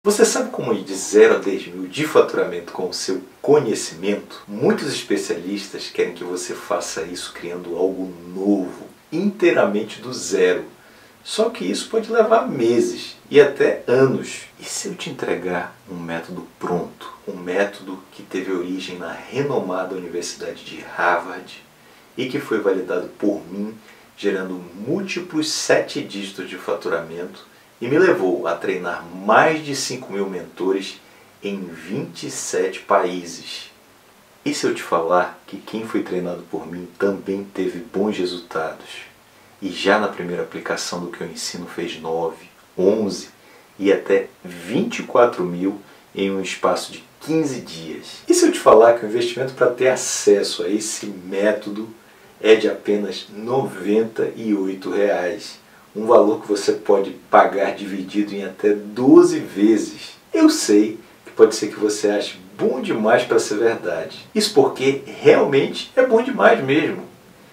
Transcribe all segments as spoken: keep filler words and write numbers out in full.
Você sabe como ir de zero a dez mil de faturamento com o seu conhecimento? Muitos especialistas querem que você faça isso criando algo novo, inteiramente do zero. Só que isso pode levar meses e até anos. E se eu te entregar um método pronto? Um método que teve origem na renomada Universidade de Harvard e que foi validado por mim, gerando múltiplos sete dígitos de faturamento, e me levou a treinar mais de cinco mil mentores em vinte e sete países. E se eu te falar que quem foi treinado por mim também teve bons resultados? E já na primeira aplicação do que eu ensino fez nove, onze e até vinte e quatro mil em um espaço de quinze dias? E se eu te falar que o investimento para ter acesso a esse método é de apenas noventa e oito reais? Um valor que você pode pagar dividido em até doze vezes. Eu sei que pode ser que você ache bom demais para ser verdade. Isso porque realmente é bom demais mesmo.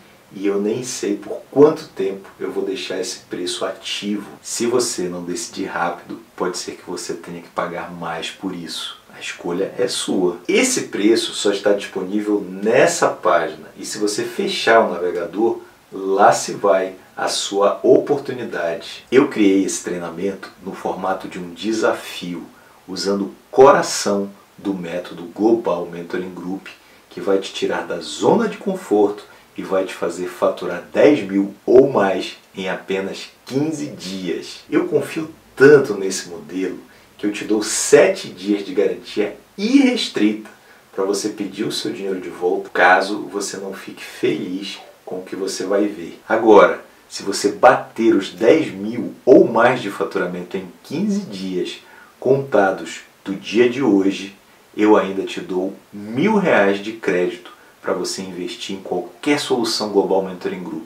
E eu nem sei por quanto tempo eu vou deixar esse preço ativo. Se você não decidir rápido, pode ser que você tenha que pagar mais por isso. A escolha é sua. Esse preço só está disponível nessa página. E se você fechar o navegador, lá se vai a sua oportunidade. Eu criei esse treinamento no formato de um desafio, usando o coração do método Global Mentoring Group, que vai te tirar da zona de conforto e vai te fazer faturar dez mil ou mais em apenas quinze dias. Eu confio tanto nesse modelo que eu te dou sete dias de garantia irrestrita para você pedir o seu dinheiro de volta, caso você não fique feliz com o que você vai ver. Agora, se você bater os dez mil ou mais de faturamento em quinze dias, contados do dia de hoje, eu ainda te dou mil reais de crédito para você investir em qualquer solução Global Mentoring Group.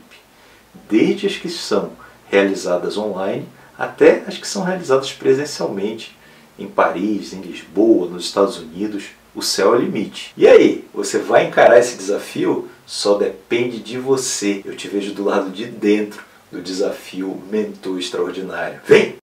Desde as que são realizadas online, até as que são realizadas presencialmente, em Paris, em Lisboa, nos Estados Unidos. O céu é o limite. E aí, você vai encarar esse desafio? Só depende de você. Eu te vejo do lado de dentro do desafio Mentor Extraordinário. Vem!